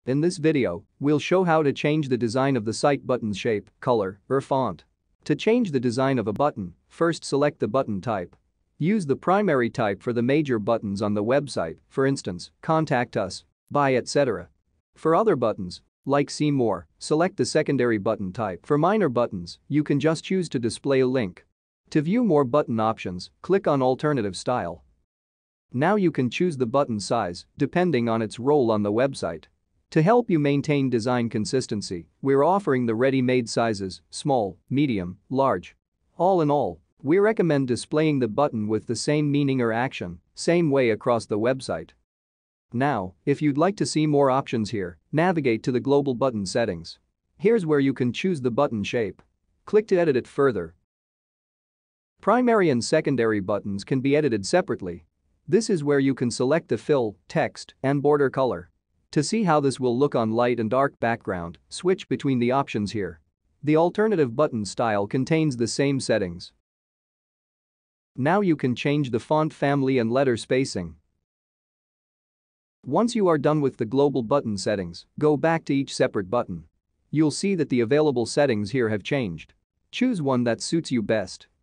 In this video, we'll show how to change the design of the site button's shape, color, or font. To change the design of a button, first select the button type. Use the primary type for the major buttons on the website, for instance, Contact Us, Buy, etc. For other buttons, like See More, select the secondary button type. For minor buttons, you can just choose to display a link. To view more button options, click on Alternative Style. Now you can choose the button size, depending on its role on the website. To help you maintain design consistency, we're offering the ready-made sizes, small, medium, large. All in all, we recommend displaying the button with the same meaning or action, same way across the website. Now, if you'd like to see more options here, navigate to the global button settings. Here's where you can choose the button shape. Click to edit it further. Primary and secondary buttons can be edited separately. This is where you can select the fill, text, and border color. To see how this will look on light and dark background, switch between the options here. The alternative button style contains the same settings. Now you can change the font family and letter spacing. Once you are done with the global button settings, go back to each separate button. You'll see that the available settings here have changed. Choose one that suits you best.